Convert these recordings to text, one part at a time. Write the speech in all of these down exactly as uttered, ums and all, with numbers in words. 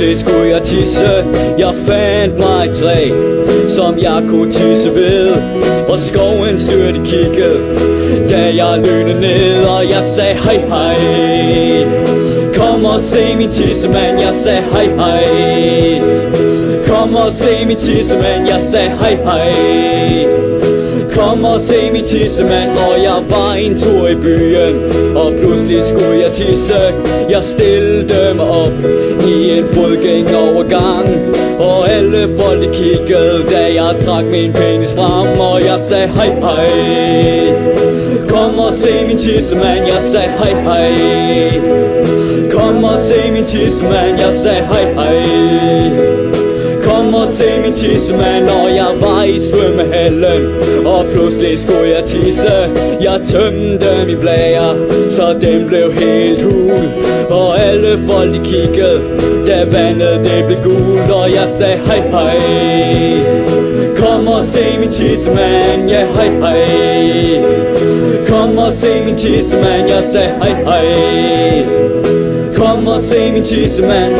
pludselig skulle jeg tisse. Jeg fandt mig et træ, som jeg kunne tisse ved, og skoven styrte kiggede, da jeg lønede ned. Og jeg sagde hej hej, kom og se min tissemand. Jeg sagde hej hej, kom og se min tissemand. Jeg sagde hej hej, kom og se min tissemand. Og jeg var en tur i byen, og pludselig skulle jeg tisse. Jeg stillede mig op i en fodgængerovergang, og alle folk de kiggede, da jeg trak min penis frem. Og jeg sagde hej hej, kom og se min tissemand. Jeg sagde hej hej, kom og se min tissemand. Jeg sagde hej hej, kom og se min tissemand. Og jeg var i svømmehallen, og pludselig skulle jeg tisse. Jeg tømte min blære, så den blev helt hul, og alle folk de kiggede, da vandet det blev gult. Og jeg sagde hej hej, kom og se min tissemand. Ja hej hej, kom og se min tissemand. Jeg sagde hej hej, kom og se min tissemand.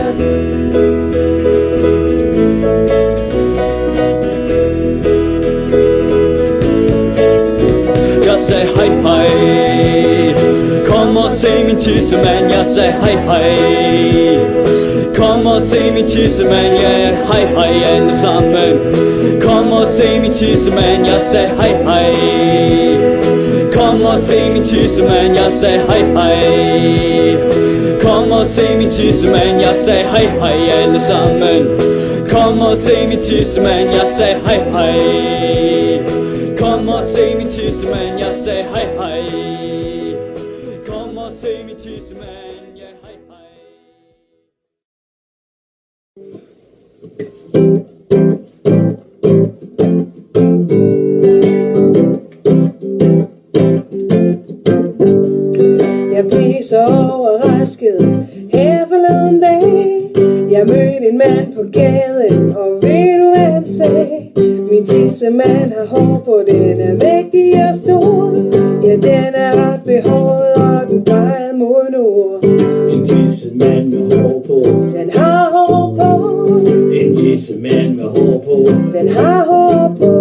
Hej hej, kom og se min tissemand. Jeg sagde hej hej, kom og se min tissemand. Ja hej hej alle sammen, kom og se min tissemand. Jeg sagde hej hej, kom og se min tissemand. Jeg sagde hej hej, kom og se min tissemand. Jeg sagde hej hej alle sammen, kom og se min tissemand. Jeg sagde hej hej, kom og se min tissemand. Jeg sagde hej hej, kom og se min tissemand. Ja hej hej. Jeg blev så overrasket her forleden dag. Jeg mødte en mand på gaden, og ved du hvad han sagde? Min tissemand har hår på, den er mægtig og stor. Ja, den er ret behåret, og den peger mod nord. En tissemand med hår på, den har hår på. en tissemand med hår på, den har hår på.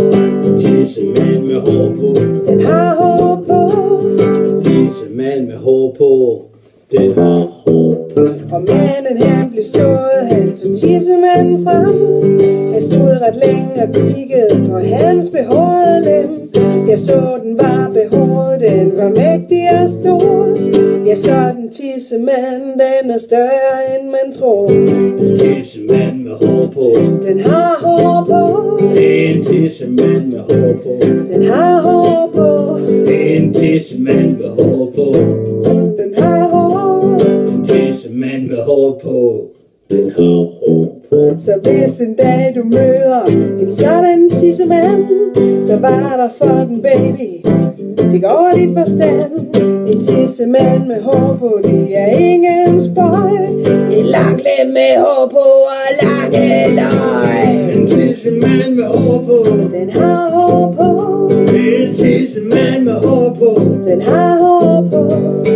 en tissemand med hår på, den har hår på. en tissemand med hår på, den har hår på. Og manden han blev slået, han tog tissemanden frem. Han stod ret længe og kiggede på hans behårede lem. Jeg så den var behåret, den var mægtig og stor. Jeg så den tissemand, den er større end man tror. En tissemand med hår på, den har hår på. en tissemand med hår på, den har hår på. en tissemand med hår på, den har hår. en tissemand med hår på, den har hår på. Så hvis en dag du møder en sådan tissemand, så var der for den baby, det går dit forstand. En tissemand med hår på, det er ingen spøj. En lang lem med hår på og lange løg. En tissemand med hår på, den har hår på. en tissemand med hår på, den har hår på.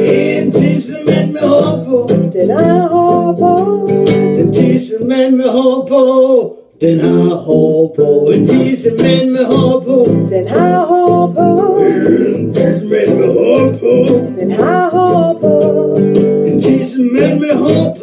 en tissemand med hår på, den har hår på. en tissemand med hår på, den har hår på. En tissemand med hår på, den har hår på. en tissemand med hår på, den har hår på. en tissemand med hår